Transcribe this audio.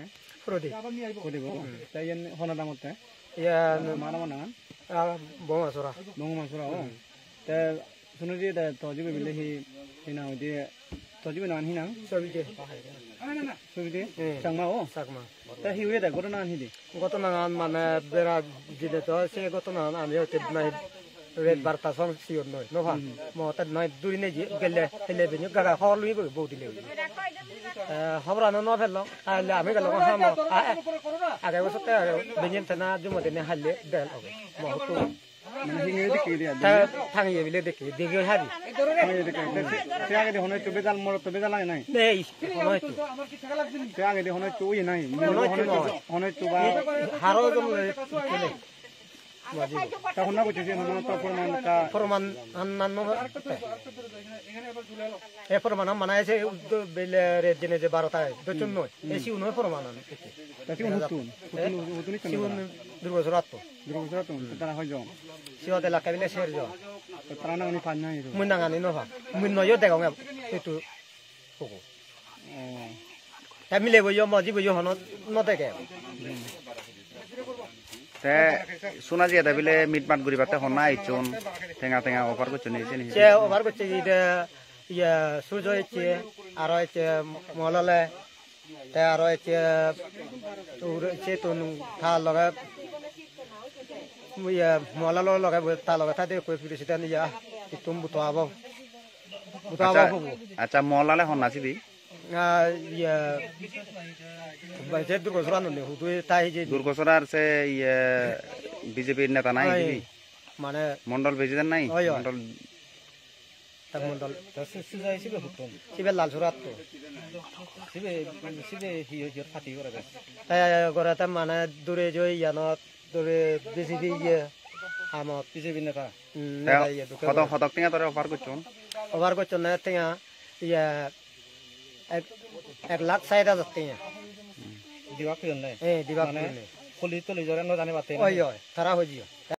Frodi. Frodi bo. Tai yen hona damote. Ya Mana mana kan? Bonga sura. Bongo masura oh. Ta sunu je ta toji be bile hi hina odi toji be nan hina. Sobide. Sobide. Sangma oh. Sakma. Ta hi we ta gotona hi di. Gotona মানে বেরা দিলে তো সে গতনা আমি হতে নাই red বার্তা সং sure নয় নভা মতে নয় দুই নে গেলে হেলে বেনি গাগা হল লুই বউ দিলে হবরানো ন ফেললো আলে আমি গেল হাম আগে বসতে বেনিন তেনা জুমতে নে হালে দেল হবে মহতো মানে hi ngi dikki di তা থাঙ্গিয়ে বিলে দেখি দেখি হাবি ade se age de hono to bedal lai nai নেই নয় তো se age de hono to ye nai hono to ba হারো জম চলে ta honna ko je hono to porman ka প্রমাণ আন্নান্ন এ প্রমাণ মানে এসে বেলে রে দিনে যে 12টায় দচুন নয় এসি উনো প্রমাণ আন ta si hutun si un দুর্গসরাত Durusra to ta ho jo সিও de la cabine serjo ta trana ni pan nai ro মুন্নাঙানি Nova মুন্ন yo de গাঙে এটু কোকো oh তা মিলে বইও মজি বইও হন ন দেখে te suna je da bile mit mat guri bate honna ichun tenga offer ko chuni chini সে ওভার করছে ইদে ইয়া সুজো এচে আর এচে মলালে তে আর এচে তুর এচে তুন থা লগা ইয়া মলালো লগা তা লগা তা দে কই ফিরিছিতা ইয়া তুম বুতোয়াবো হবো acha molale honna sibi ইয়া বাইতে দুর্গসরা ননে হুদু তাই যে durgosorar se ye BJP neta nai sibi মানে mondol bejidan nai Oy, oy. mondol তাক মন্ডল সুজাই সিবে হুতন সিবে লাল সুরাত তো sibe hi yo khati gore ga তাই গরা তা মানে দূরে জই ইয়ানত দূরে বেশি দিয়ে আমত BJP neta hodok tinga tore offer ko chun over করছ না তেয়া ইয়া 1,60,000 তেয়া diwa kyon nai দিবা মানে পুলিশ তো লিজরে ন জানে বাতে ওই ওই তারা হইজিও